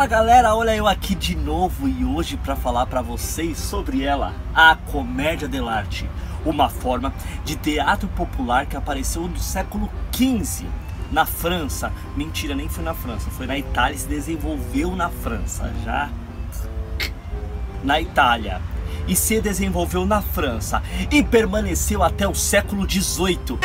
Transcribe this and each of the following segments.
Fala galera, olha eu aqui de novo e hoje para falar para vocês sobre ela, a comédia dell'arte, uma forma de teatro popular que apareceu no século XV na França. Mentira, nem foi na França, foi na Itália e se desenvolveu na França, já na Itália, e se desenvolveu na França e permaneceu até o século XVIII.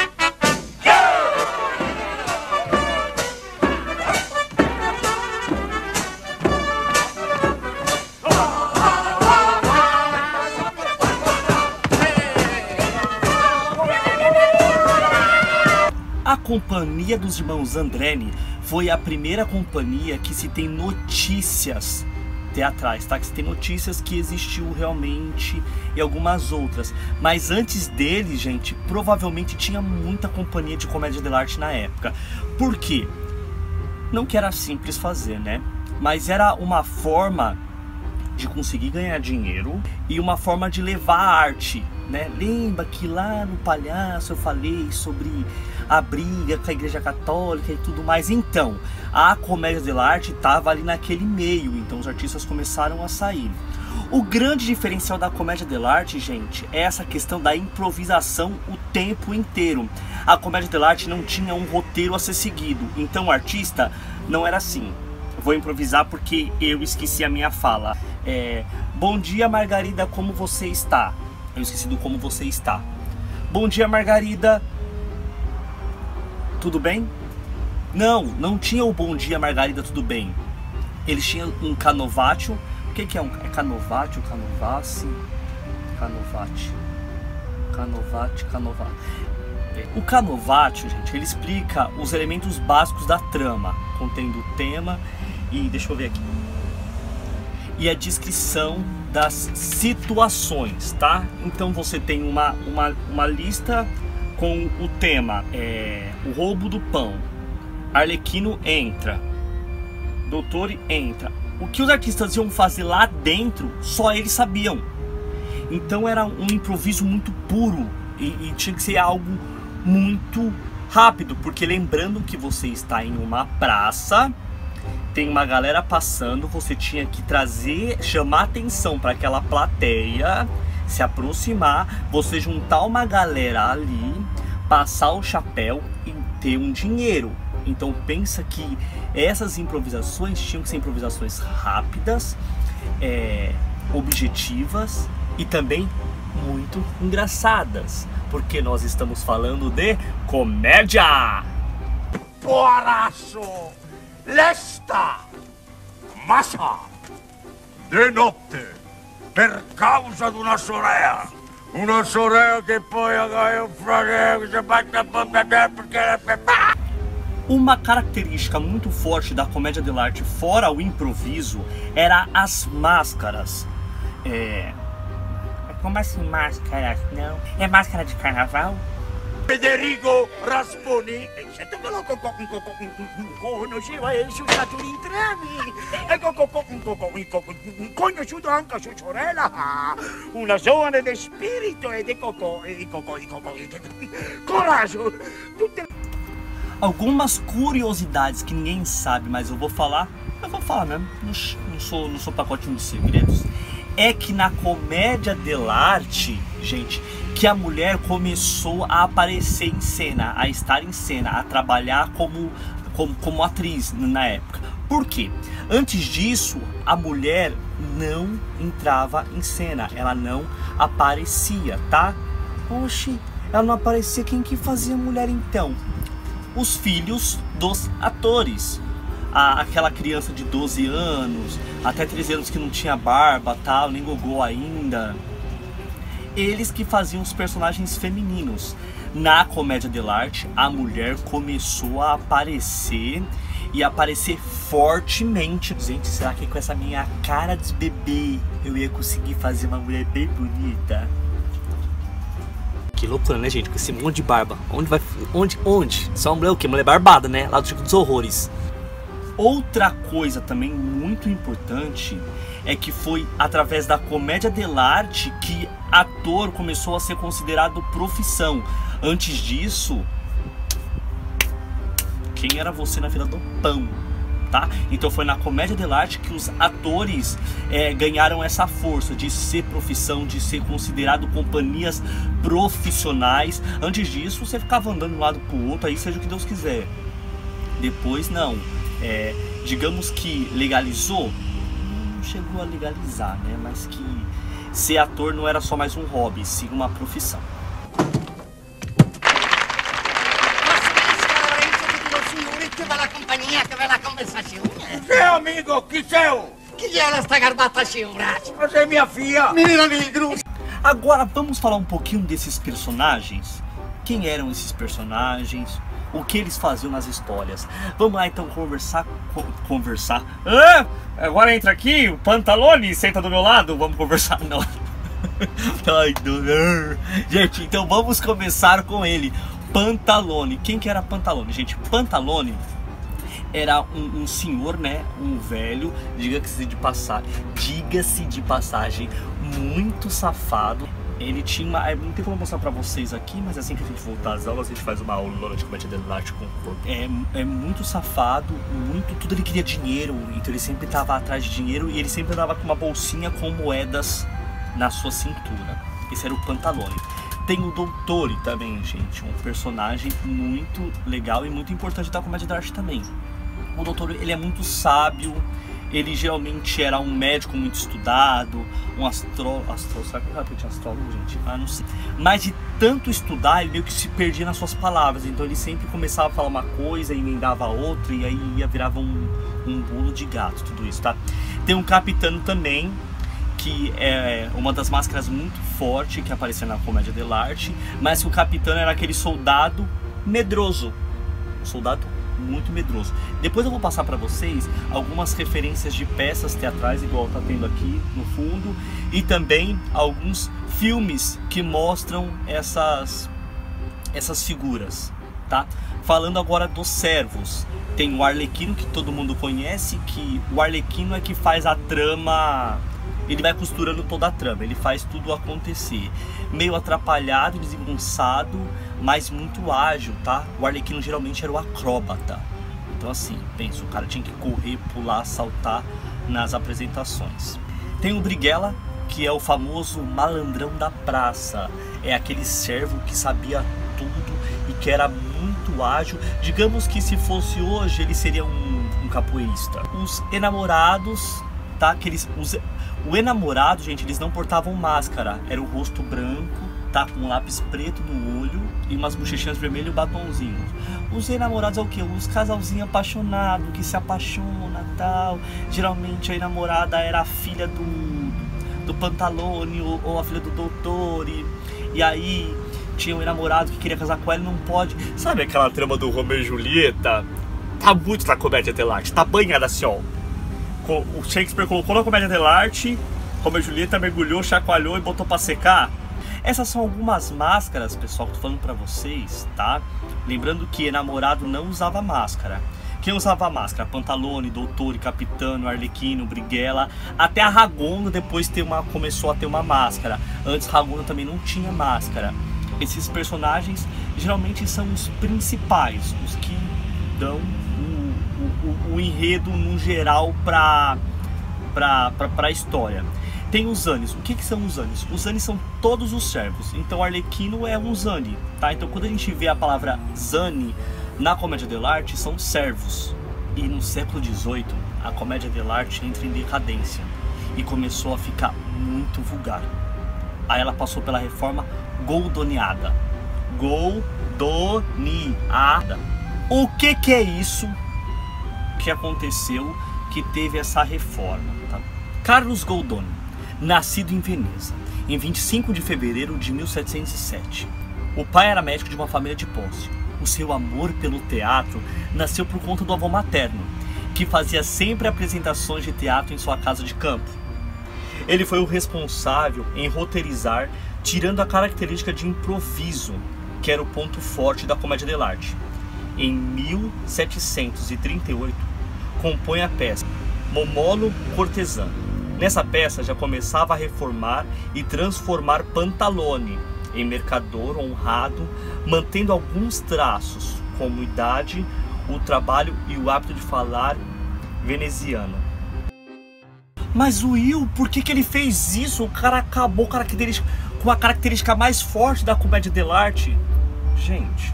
A Companhia dos Irmãos Andréni foi a primeira companhia que se tem notícias teatrais, tá? Que se tem notícias que existiu realmente e algumas outras. Mas antes dele, gente, provavelmente tinha muita companhia de comédia dell'arte na época. Por quê? Não que era simples fazer, né? Mas era uma forma de conseguir ganhar dinheiro e uma forma de levar a arte, né? Lembra que lá no Palhaço eu falei sobre a briga com a Igreja Católica e tudo mais? Então, a comédia dell'arte estava ali naquele meio, então os artistas começaram a sair. O grande diferencial da comédia dell'arte, gente, é essa questão da improvisação o tempo inteiro. A comédia dell'arte não tinha um roteiro a ser seguido, então o artista não era assim: vou improvisar porque eu esqueci a minha fala. Bom dia, Margarida, como você está? Eu esqueci do como você está. Bom dia, Margarida. Tudo bem? Não tinha o bom dia, Margarida, tudo bem. Eles tinham um canovatio. O que é um? É canovatio, canovassi, canovati, canovati, canovati. O canovatio, gente, ele explica os elementos básicos da trama, contendo o tema e, deixa eu ver aqui, e a descrição das situações, tá? Então você tem uma lista com o tema, o roubo do pão, Arlequino entra, doutor entra. O que os artistas iam fazer lá dentro, só eles sabiam. Então era um improviso muito puro e tinha que ser algo muito rápido, porque lembrando que você está em uma praça, tem uma galera passando, você tinha que chamar atenção para aquela plateia, se aproximar, você juntar uma galera ali, passar o chapéu e ter um dinheiro. Então pensa que essas improvisações tinham que ser improvisações rápidas, objetivas e também muito engraçadas, porque nós estamos falando de comédia. Poraço! Lesta! Massa! De notte, per causa di una sorella che poi ha un fratello che batte perché... Uma característica muito forte da comédia dell'arte, fora o improviso, era as máscaras. Como assim máscaras? Não, é máscara de carnaval? Federico Rasponi, conosceva il suo stato in trami, conosciuto anche sua sorella, una giovane di spirito e di coraggio. Algumas curiosidades que ninguém sabe, mas eu vou falar mesmo, não sou pacotinho de segredos. É que na comédia dell'arte, gente, que a mulher começou a aparecer em cena, a estar em cena, a trabalhar como atriz na época. Por quê? Antes disso, a mulher não entrava em cena, ela não aparecia, tá? Oxi, ela não aparecia, quem que fazia mulher então? Os filhos dos atores. Aquela criança de 12 anos, até 13 anos que não tinha barba, tal, nem gogô ainda. Eles que faziam os personagens femininos. Na comédia dell'arte, a mulher começou a aparecer e aparecer fortemente. Gente, será que com essa minha cara de bebê eu ia conseguir fazer uma mulher bem bonita? Que loucura, né, gente? Com esse monte de barba. Onde? Só uma mulher o quê? Mulher barbada, né? Lá do Chico dos Horrores. Outra coisa também muito importante é que foi através da comédia dell'arte que ator começou a ser considerado profissão. Antes disso, quem era você na fila do pão? tá? Então foi na comédia dell'arte que os atores ganharam essa força de ser profissão, de ser considerado companhias profissionais. Antes disso você ficava andando de um lado pro outro, aí seja o que Deus quiser. Depois não, digamos que legalizou, não chegou a legalizar, né? Mas que ser ator não era só mais um hobby, sim uma profissão. Seu amigo, que seu? Chi è la sta garbata sciuraccia? Mas é minha filha. Menina negro! Agora vamos falar um pouquinho desses personagens. Quem eram esses personagens? O que eles faziam nas histórias? Vamos lá então conversar. Agora entra aqui, o Pantalone senta do meu lado. Vamos conversar, não. Ai, gente, então vamos começar com ele, Pantalone. Quem que era Pantalone, gente? Pantalone era um senhor, né? Um velho, diga-se de passagem, muito safado. Ele tinha uma... Não tem como mostrar pra vocês aqui, mas assim que a gente voltar às aulas, a gente faz uma aula de comédia dell'arte com o corpo. É muito safado, tudo ele queria dinheiro, então ele sempre tava atrás de dinheiro e ele sempre andava com uma bolsinha com moedas na sua cintura. Esse era o Pantalone. Tem o Dottore também, gente, um personagem muito legal e muito importante da comédia dell'arte também. O Dottore, ele é muito sábio, ele geralmente era um médico muito estudado, um astrólogo, será que eu repeti astrólogo, gente? Ah, não sei. Mas de tanto estudar, ele meio que se perdia nas suas palavras, então ele sempre começava a falar uma coisa e emendava a outra, e aí virava um bolo de gato, tudo isso, tá? Tem um Capitano também, que é uma das máscaras muito forte que aparecia na comédia dell'arte, mas o Capitano era aquele soldado medroso, soldado muito medroso. Depois eu vou passar para vocês algumas referências de peças teatrais, igual tá tendo aqui no fundo, e também alguns filmes que mostram essas figuras, tá? Falando agora dos servos, tem o Arlequino, que todo mundo conhece, que o Arlequino é que faz a trama. Ele vai costurando toda a trama, ele faz tudo acontecer. Meio atrapalhado, desengonçado, mas muito ágil, tá? O Arlequino geralmente era o acróbata. Então assim, pensa, o cara tinha que correr, pular, saltar nas apresentações. Tem o Brighella, que é o famoso malandrão da praça. É aquele servo que sabia tudo e que era muito ágil. Digamos que se fosse hoje, ele seria um capoeirista. Os enamorados, tá? O enamorado, gente, eles não portavam máscara. Era o rosto branco, tá? Com um lápis preto no olho e umas bochechinhas vermelhas e um batonzinho. Os enamorados é o quê? Os casalzinhos apaixonados, que se apaixona e tal. Geralmente a enamorada era a filha do Pantalone ou a filha do Dottore. E aí tinha um enamorado que queria casar com ela e não pode. Sabe aquela trama do Romeu e Julieta? Tá muito na comédia dell'arte, tá banhada assim, ó. O Shakespeare colocou na comédia dell'arte, Romeu e Julieta mergulhou, chacoalhou e botou pra secar. Essas são algumas máscaras, pessoal, que eu tô falando pra vocês, tá? Lembrando que enamorado não usava máscara. Quem usava máscara? Pantalone, Dottore, Capitano, Arlequino, Brighella. Até a Ragono depois começou a ter uma máscara. Antes Ragono também não tinha máscara. Esses personagens geralmente são os principais, os que dão o enredo no geral pra a história. Tem os Zanis. O que são os Zanis? Os Zanis são todos os servos. Então Arlequino é um Zani, tá? Então quando a gente vê a palavra Zani na comédia dell'arte, são servos. E no século XVIII a comédia dell'arte entra em decadência e começou a ficar muito vulgar. Aí ela passou pela reforma goldoniada. Goldoniada. O que é isso que aconteceu, que teve essa reforma, tá? Carlos Goldoni, nascido em Veneza, em 25 de fevereiro de 1707. O pai era médico de uma família de posse. O seu amor pelo teatro nasceu por conta do avô materno, que fazia sempre apresentações de teatro em sua casa de campo. Ele foi o responsável em roteirizar, tirando a característica de improviso, que era o ponto forte da comédia dell'arte. Em 1738, compõe a peça Momolo Cortesano. Nessa peça já começava a reformar e transformar Pantalone em mercador honrado, mantendo alguns traços, como idade, o trabalho e o hábito de falar veneziano. Mas o Will, por que ele fez isso? O cara acabou com a característica mais forte da comédia dell'arte. Gente,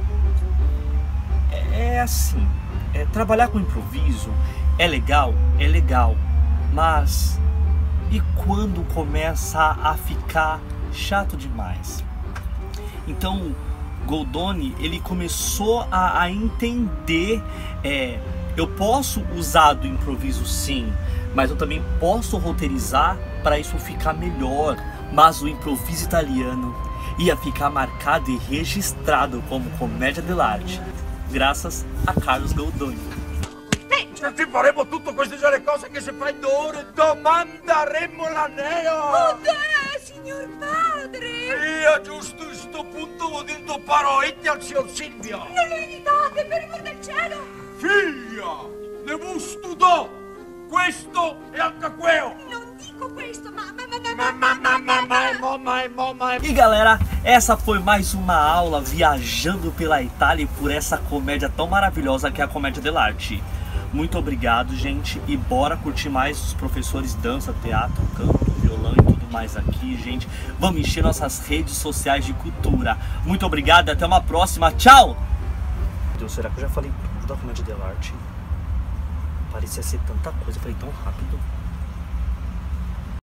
é assim, trabalhar com improviso é legal, mas e quando começa a ficar chato demais? Então, Goldoni, ele começou a entender, eu posso usar do improviso sim, mas eu também posso roteirizar para isso ficar melhor. Mas o improviso italiano ia ficar marcado e registrado como comédia dell'arte, graças a Carlos Goldoni. Se faremo tutte queste già le cose che si fa in d'ore, domandaremo l'aneo! Oh, signor padre! Io giusto in sto punto vo dito paroette al signor Silvio! Non lo evitate, per amor del cielo! Figlia! Ne studiò! Questo e anche quello! Non dico questo, E galera, essa foi mais uma aula viajando pela Itália e por essa comédia tão maravilhosa que é a comédia dell'arte. Muito obrigado, gente, e bora curtir mais os professores dança, teatro, canto, violão e tudo mais aqui, gente. Vamos encher nossas redes sociais de cultura. Muito obrigado e até uma próxima. Tchau! Deus, será que eu já falei tudo da comédia dell'arte? Parecia ser tanta coisa, eu falei tão rápido.